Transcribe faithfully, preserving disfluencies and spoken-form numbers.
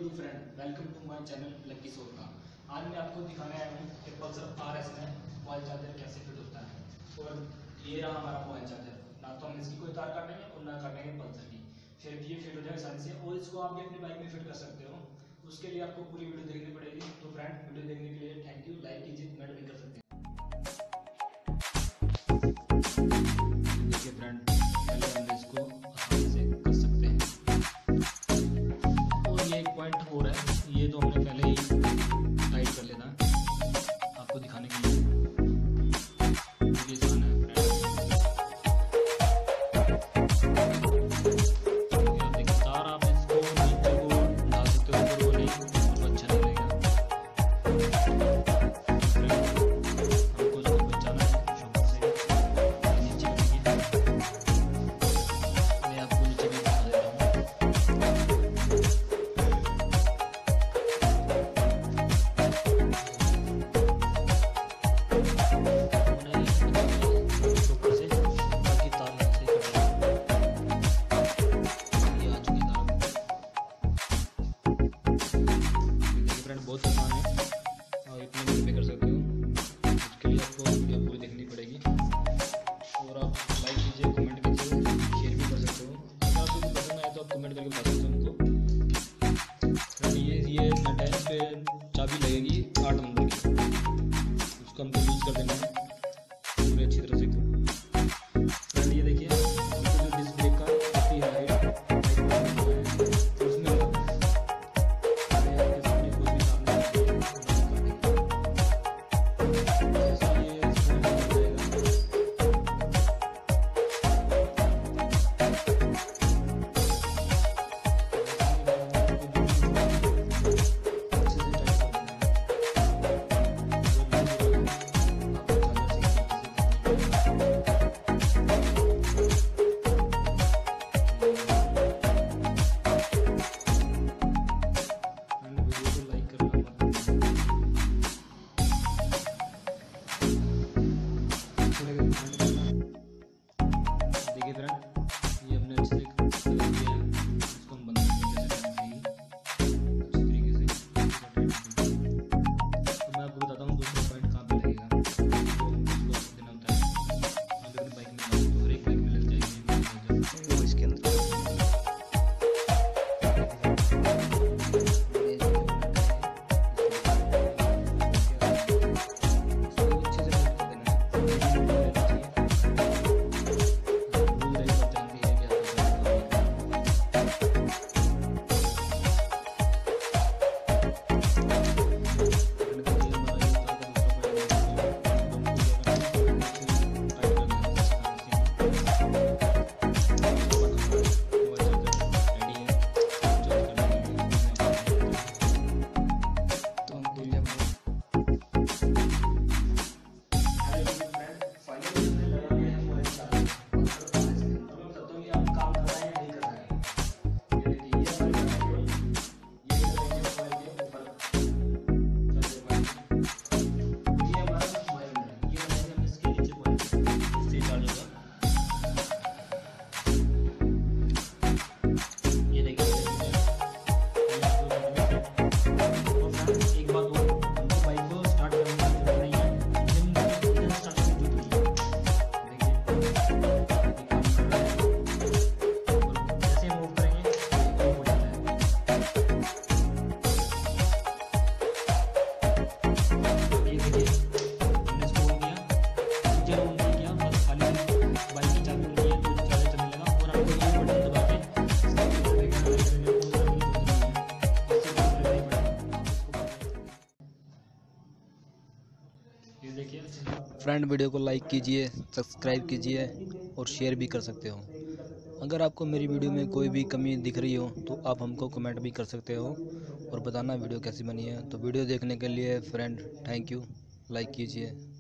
Friend, welcome to my channel lucky soul का। आज मैं आपको दिखाने आया हूँ कि पल्सर आर एस में मोबाइल चार्जर कैसे फिट होता है। और ये रहा हमारा मोबाइल चार्जर। ना तो हम इसकी कोई तार काटेंगे और ना काटेंगे पल्सर की, फिर भी ये फिट हो जाए आसानी से। और इसको आप भी अपनी बाइक में फिट कर सकते हो। उसके लिए आपको पूरी वीडियो देखनी पड़ेगी। तो फ्रेंड, वीडियो देखने के लिए थैंक यू। लाइक कीजिए, कमेंट भी कर सकते हैं। देखिए फ्रेंड, पहले हम इसको आसानी से कर सकते हैं। और ये एक पॉइंट और है, ये तो हमने पहले ही टाइट कर लेना है आपको दिखाने के लिए। ये आसान है फ्रेंड। आप देखिए तार, आप इसको नीचे को डाल सकते हो, ऊपर को नहीं, तो अच्छा नहीं लगेगा। हमको इसको बचाना है शॉपर से नीचे देखिए। मैं आपको नीचे भी दिखा देता हूँ। बहुत आसान है और इतने मिनट में कर सकते हो। उसके लिए आपको वीडियो पूरी देखनी पड़ेगी। और आप लाइक कीजिए, कमेंट कीजिए, शेयर भी कर सकते हो। अगर आपको भी पसंद आए तो आप कमेंट करके बता सकते हो हमको। ये ये नट पे चाबी लगेगी आठ नंबर की, उसको हमको यूज़ कर देना है पूरी अच्छी तरह से। फ्रेंड ये देखिए, जो डिस्क ब्रेक का होती है लाइट, उसमें देखिए फ्रेंड, ये हमने अच्छे से कर दिया है। इसको हम बंद कर देंगे अच्छी तरीके से। तो मैं आपको बताता हूँ दूसरा पॉइंट कहाँ पे लगेगा। तो हमको इसको देना होता है। आप अपनी बाइक में लगाओ तो हर एक बाइक में लग जाएगी वो इसके अंदर। फ्रेंड, वीडियो को लाइक कीजिए, सब्सक्राइब कीजिए और शेयर भी कर सकते हो। अगर आपको मेरी वीडियो में कोई भी कमी दिख रही हो तो आप हमको कमेंट भी कर सकते हो और बताना वीडियो कैसी बनी है। तो वीडियो देखने के लिए फ्रेंड थैंक यू। लाइक कीजिए।